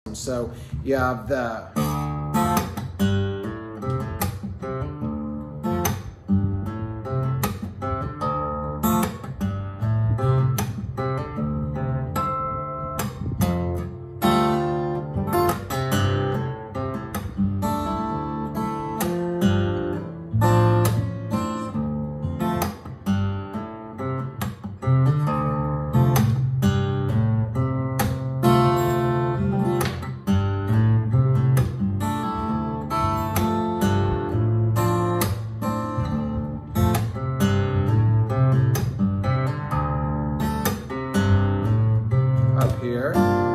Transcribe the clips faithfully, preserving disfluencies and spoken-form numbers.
So you have the up here.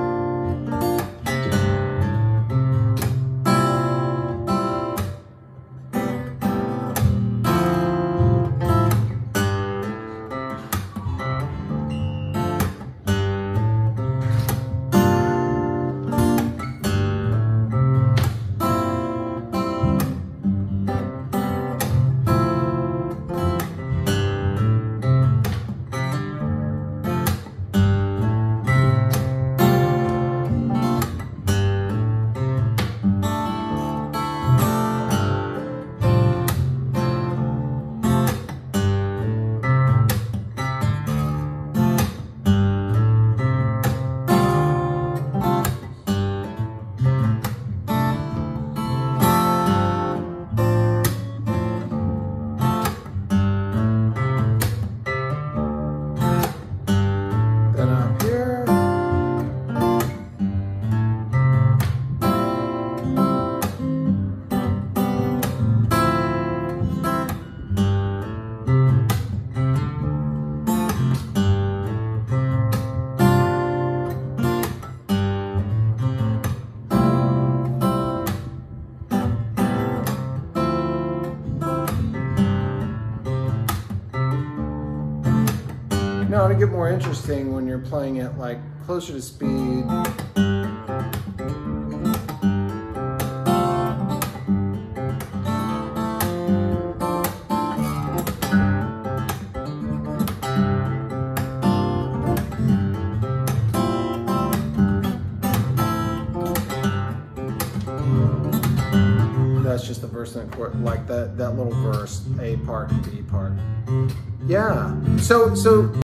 Now, to get more interesting when you're playing it like closer to speed, that's just the verse and the chord, like that that little verse, A part and B part. Yeah. So so.